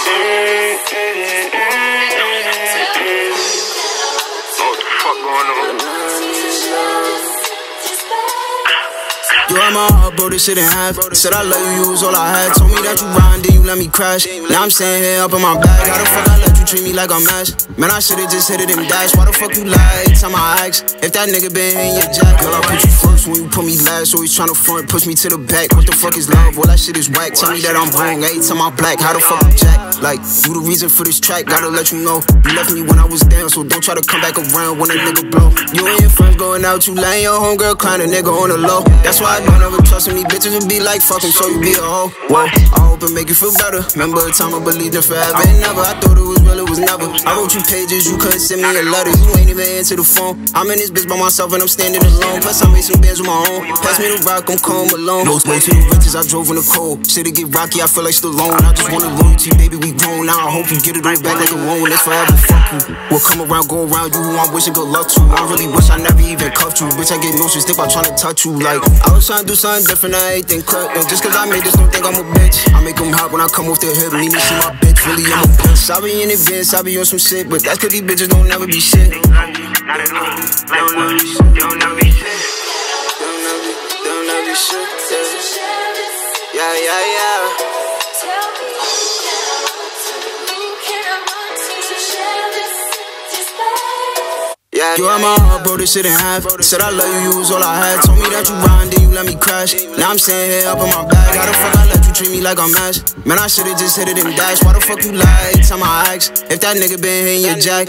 You had my heart, bro, this shit in half. Said I love you, you was all I had. Told me that you riding, then you let me crash. Now I'm staying here up in my bag. How the fuck I let you treat me like I'm ash? Man, I should've just hit it and dash. Why the fuck you lie every time I ask? If that nigga been in your jack, girl, I put you first when you put me last. Always tryna front, push me to the back. What the fuck is love? All that shit is whack. Tell me that I'm wrong every time I black. How the fuck you jack? Like, you the reason for this track, gotta let you know. You left me when I was down, so don't try to come back around when a nigga blow. You and your friends going out, you letting your homegirl climb a nigga on the low. That's why I don't ever trust me. Bitches would be like, fuck him, so you be a hoe. Whoa, I hope it make you feel better. Remember a time I believed in forever and never. I thought it was real, it was never. I wrote you pages, you couldn't send me a letter. You ain't even answer the phone. I'm in this bitch by myself and I'm standing alone. Plus I made some bands with my own. Pass me the rock, I'm calm alone. No way to the riches, I drove in the cold. Shit'll get rocky, I feel like Stallone. I just wanted loyalty, baby, we grown now. I hope you get it all back like a loan. It's forever, fuck you. We'll come around, go around you who I'm wishing good luck to. I really wish I never even cuffed you. Bitch, I get notions, think about trying to touch you. Like, I was trying to do something different, I ain't think cut. And just cause I made this, don't think I'm a bitch. I make them hot when I come off their hip. Need me see my bitch, really I'm a bitch. I be in advance, I be on some shit. But that's cause these bitches don't never be shit. They don't never be shit. They don't never be shit. They don't never be shit. Yeah, yeah, yeah. You had my heart, bro, this shit in half. Said I love you, you was all I had. Told me that you riding, then you let me crash. Now I'm staying here up in my bag. How the fuck I let you treat me like I'm ash? Man, I should've just hit it and dash. Why the fuck you lie every time I ask? If that nigga been in your jack.